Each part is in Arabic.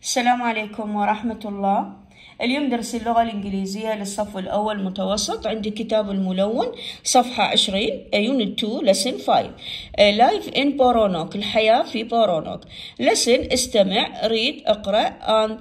السلام عليكم ورحمة الله. اليوم درس اللغة الإنجليزية للصف الأول متوسط. عندي كتاب الملون صفحة 20 Unit 2 Lesson 5 Life in Boronok، الحياة في بورونوك. Listen استمع، read اقرأ، and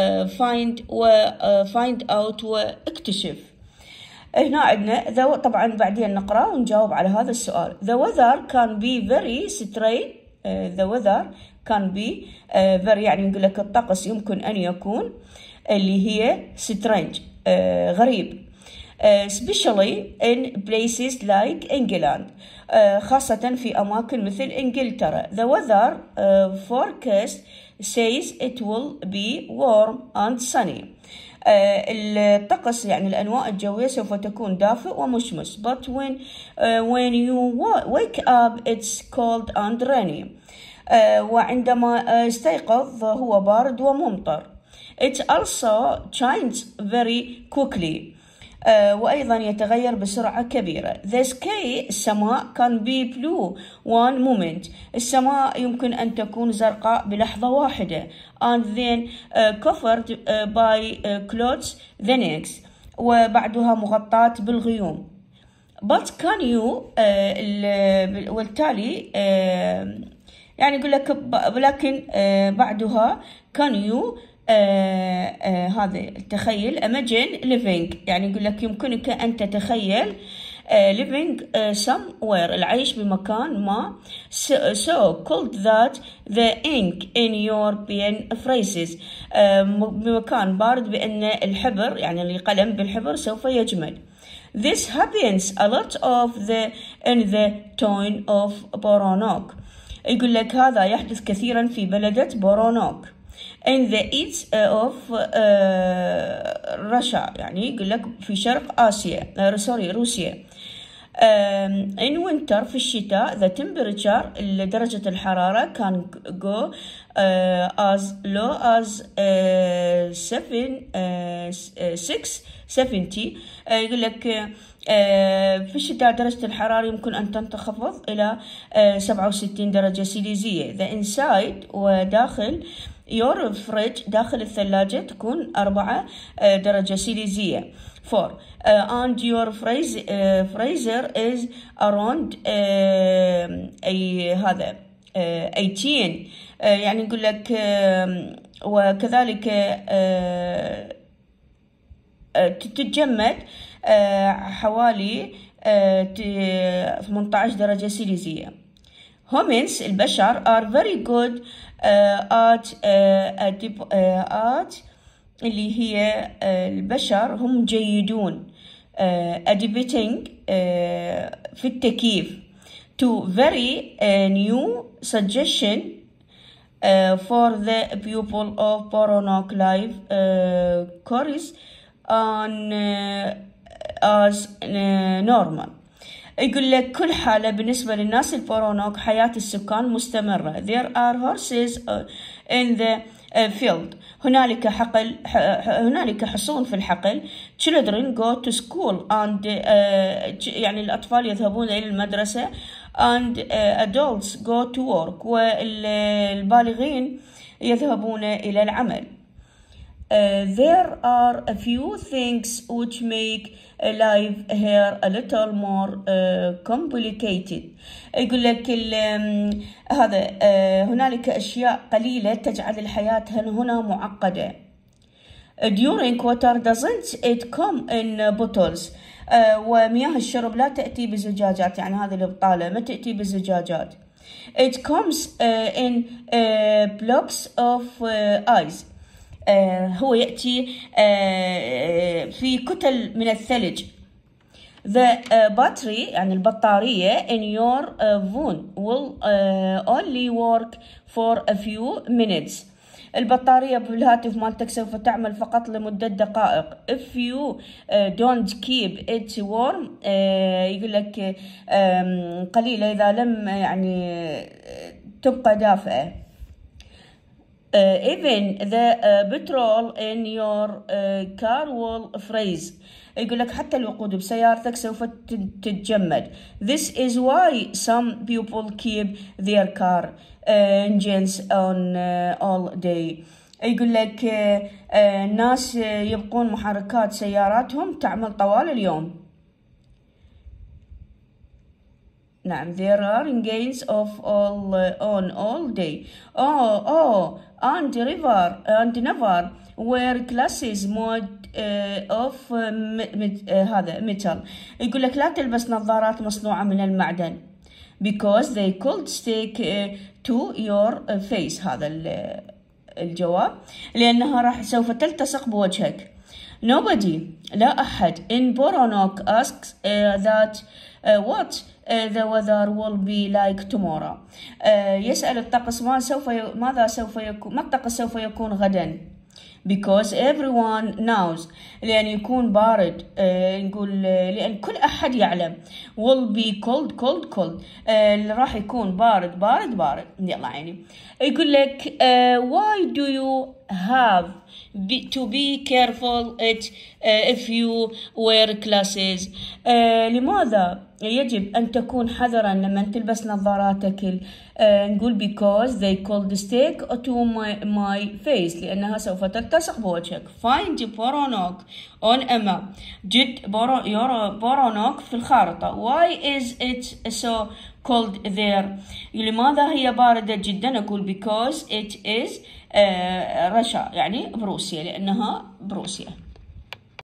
find out واكتشف. هنا عندنا طبعا بعدين نقرأ ونجاوب على هذا السؤال. The weather can be very strange. The weather can be very يعني نقول لك الطقس يمكن أن يكون اللي هي strange غريب. Especially in places like England خاصة في أماكن مثل إنجلترا. The weather forecast says it will be warm and sunny. الطقس يعني الأنواع الجوية سوف تكون دافئ ومشمس. But when you wake up it's cold and rainy. وعندما استيقظ هو بارد وممطر. It also changes very quickly. وأيضا يتغير بسرعة كبيرة. The sky السماء can be blue one moment. السماء يمكن أن تكون زرقاء بلحظة واحدة. And then covered by clouds the next. وبعدها مغطاة بالغيوم. But can you والتالي يعني يقول لك ولكن بعدها can you هذا تخيل imagine living يعني يقول لك يمكنك أن تتخيل living somewhere العيش بمكان ما. So cold that the ink in your pen freezes بمكان بارد بأن الحبر يعني القلم بالحبر سوف يجمد. This happens a lot in the town of Boronok. يقول لك هذا يحدث كثيرا في بلدة بورونوك. in the east of Russia يعني يقول لك في شرق آسيا روسيا. in winter في الشتاء the temperature درجة الحرارة can go as low as 70. يقول لك في الشتاء درجة الحرارة يمكن أن تنخفض إلى 67 درجة سيليزية. The inside وداخل your fridge داخل الثلاجة تكون 4 درجة سيليزية. 4 and your freezer is around هذا 18 يعني نقول لك وكذلك تتجمد حوالي 18 درجة سيليزية. Humans البشر are very good at اللي هي البشر هم جيدون adapting في التكييف to very new suggestion for the people of Boronok life course on as normal. يقول لك كل حالة بالنسبة للناس البورونوك حياة السكان مستمرة. There are horses in the field. هنالك حصون في الحقل. Children go to school and يعني الأطفال يذهبون إلى المدرسة. And adults go to work. والبالغين يذهبون إلى العمل. There are a few things which make life here a little more complicated. يقول لك هذا هنالك أشياء قليلة تجعل الحياة هنا معقدة. During water doesn't it come in bottles. ومياه الشرب لا تأتي بزجاجات يعني هذه البطالة ما تأتي بزجاجات. It comes in blocks of ice. هو يأتي في كتل من الثلج. The battery يعني البطارية in your phone will only work for a few minutes. البطارية بالهاتف مالتك سوف تعمل فقط لمدة دقائق. If you don't keep it warm يقول لك قليلة إذا لم يعني تبقى دافئة. Even the petrol in your car will freeze. يقول لك حتى الوقود بسيارتك سوف تتجمد. This is why some people keep their car engines on all day. يقول لك الناس يبقون محركات سياراتهم تعمل طوال اليوم. نعم there are engines of all day. and never were classes mode of هذا metal. يقول لك لا تلبس نظارات مصنوعة من المعدن because they could stick to your face. هذا الجواب لأنها راح سوف تلتصق بوجهك. Nobody لا أحد in Boronok asks that what the weather will be like tomorrow. يسأل الطقس ما الطقس سوف يكون غدا. because everyone knows لأن يكون بارد. نقول لأن كل أحد يعلم. will be cold. راح يكون بارد. يلا يعني يقول لك why do you have to be careful if you wear glasses. لماذا يجب أن تكون حذرا لما تلبس نظاراتك؟ نقول because they could stick to my face لأنها سوف تلتصق بوجهك. find Boronok on a map. جد Boronok في الخارطة. why is it so cold there. لماذا هي باردة جدا؟ أقول because it is رشا يعني بروسيا لأنها بروسيا.